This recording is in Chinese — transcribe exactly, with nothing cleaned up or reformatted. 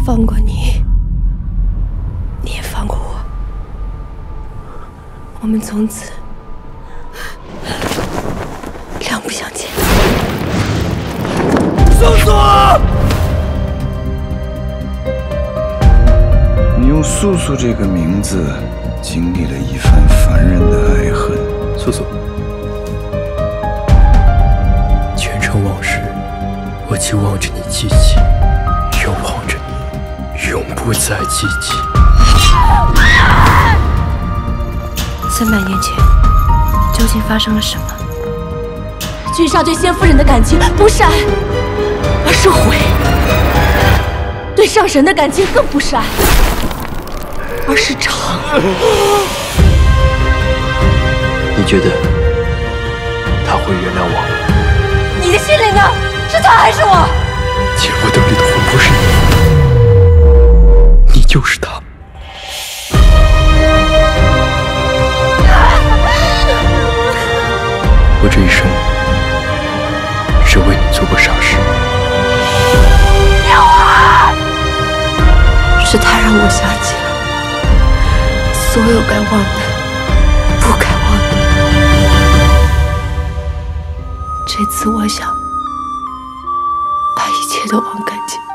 放过你，你也放过我，我们从此两不相欠。 宋素， 你用素素这个名字，经历了一番凡人的爱恨。 素素，前尘往事，我既望着你记起，又望着你永不再记起。 三百年前，究竟发生了什么？ 君上对先夫人的感情不是爱，而是悔；对上神的感情更不是爱，而是偿。 你觉得他会原谅我？ 你的心里呢？是他还是我？ 见我等里的魂不是你，你就是他。我这一生只为你做过傻事。 是他让我想起了所有该忘的、不该忘的。这次我想把一切都忘干净。